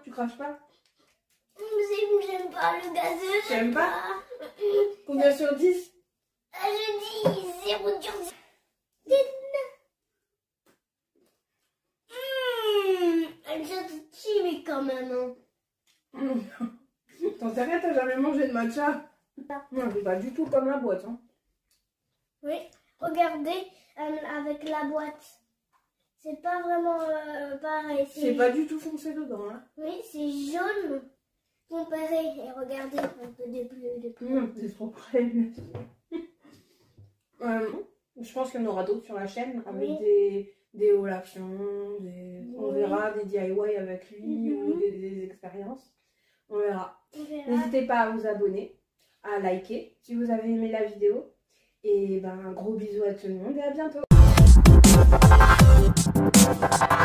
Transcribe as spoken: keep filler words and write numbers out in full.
Tu craches pas? J'aime pas le gazeux. J'aime pas. Combien sur dix? Je dis zéro sur dix. Mmh, elle est chimique quand même. Hein. Mmh. T'en sais rien, t'as jamais mangé de matcha? Non, c'est pas du tout comme la boîte. Hein. Oui, regardez euh, avec la boîte. C'est pas vraiment euh, pareil. C'est pas du tout foncé dedans. Hein. Oui, c'est jaune comparé. Et regardez un peu de bleu. De bleu. Mmh, c'est trop près. euh, je pense qu'il y en aura d'autres sur la chaîne avec oui. des, des hauts actions, des... oui. On verra des D I Y avec lui mm-hmm. ou des, des expériences. On verra. verra. N'hésitez pas à vous abonner, à liker si vous avez aimé la vidéo. Et ben, un gros bisou à tout le monde et à bientôt.